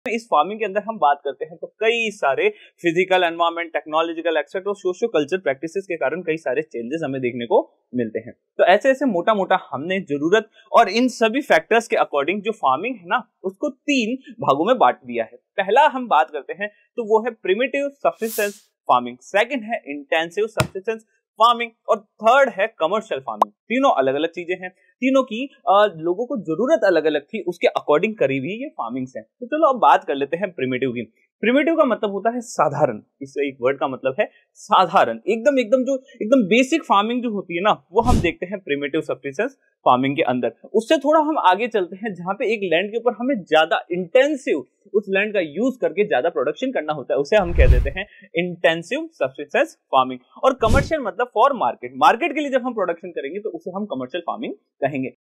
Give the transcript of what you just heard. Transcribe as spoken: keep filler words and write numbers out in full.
इस फार्मिंग के अंदर हम बात करते हैं तो कई सारे फिजिकल एनवायरनमेंट, टेक्नोलॉजिकल एक्सेप्ट और सोशियो कल्चर प्रैक्टिसेस के कारण कई सारे चेंजेस हमें देखने को मिलते हैं। तो ऐसे ऐसे मोटा मोटा हमने जरूरत और इन सभी फैक्टर्स के अकॉर्डिंग जो फार्मिंग है ना उसको तीन भागों में बांट दिया है। पहला हम बात करते हैं तो वो है प्रिमिटिव सब्सिस्टेंस फार्मिंग, सेकंड है इंटेंसिव सब्सिस्टेंस फार्मिंग और थर्ड है कमर्शियल फार्मिंग। तीनों अलग अलग चीजें हैं, तीनों की आ, लोगों को जरूरत अलग अलग थी, उसके अकॉर्डिंग करीब ही ये फार्मिंग्स हैं। तो चलो अब बात कर लेते हैं प्रिमिटिव की। प्रिमिटिव का मतलब होता है साधारण, इस एक वर्ड का मतलब है साधारण, एकदम एकदम जो एकदम बेसिक फार्मिंग जो होती है ना वो हम देखते हैं प्रिमिटिव सब्सिस्टेंस फार्मिंग के अंदर। उससे थोड़ा हम आगे चलते हैं जहां पे एक लैंड के ऊपर हमें ज्यादा इंटेंसिव उस लैंड का यूज करके ज्यादा प्रोडक्शन करना होता है, उसे हम कह देते हैं इंटेंसिव सब्सिस्टेंस फार्मिंग। और कमर्शियल मतलब फॉर मार्केट, मार्केट के लिए जब हम प्रोडक्शन करेंगे तो उसे हम कमर्शियल फार्मिंग कहेंगे।